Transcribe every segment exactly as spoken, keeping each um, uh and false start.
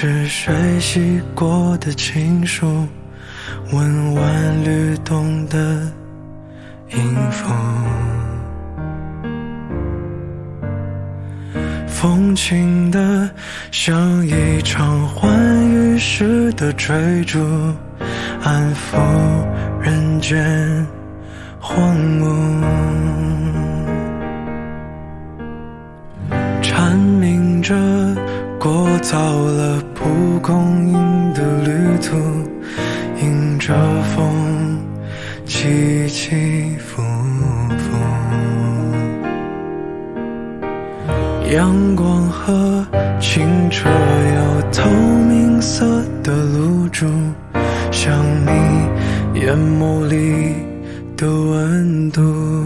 是水洗过的情书，温婉律动的音符，风轻的像一场欢愉时的追逐，安抚人间荒芜，阐明着过早了蒲公英的旅途，迎着风起起伏伏，阳光和清澈又透明色的露珠，像你眼眸里的温度。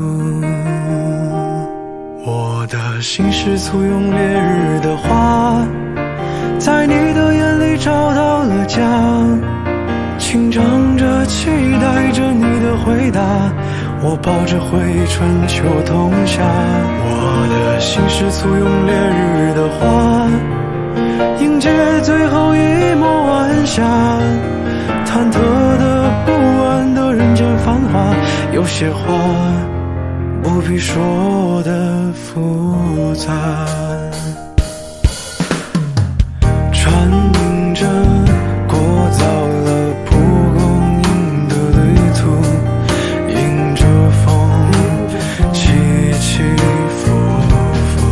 我的心是簇拥烈日的花，在你的眼里找到了家，紧张着期待着你的回答，我抱着回春秋冬夏。我的心是簇拥烈日的花，迎接最后一抹晚霞，忐忑的不安的人间繁华，有些话不必说的复杂，阐明着过早了蒲公英的旅途，迎着风起起伏伏，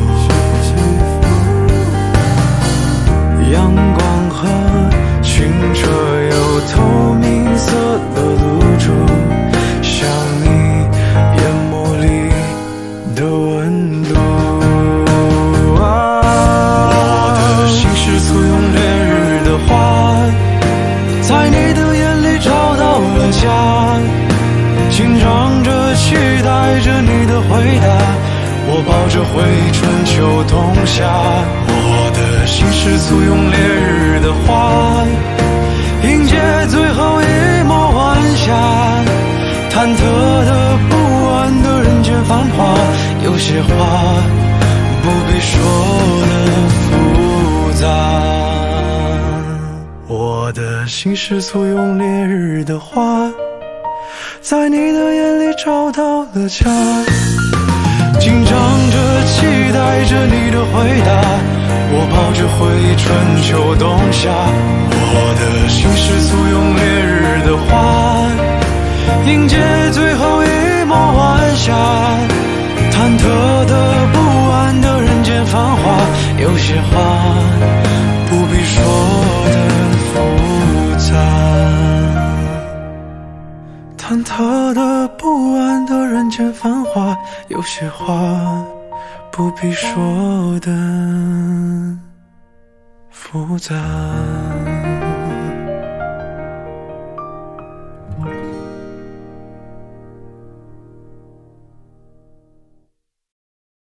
阳光和清澈又透明色的露珠，像你眼眸里的温度。我的心是簇拥烈日的花，在你的眼里找到了家，紧张着期待着你的回答，我抱着回春秋冬夏。我的心是簇拥烈日的花，迎接最后一抹晚霞，忐忑的不安的人间繁华，有些话不必说的复杂。我的心是簇拥烈日的花，在你的眼里找到了家，紧张着期待着你的回答，我抱着回春秋冬夏。我的心是簇拥烈日的花，迎接最后一抹晚霞，忐忑的不安的人间繁华，有些话不必说的复杂，忐忑的不安的人间繁华，有些话不必说的复杂。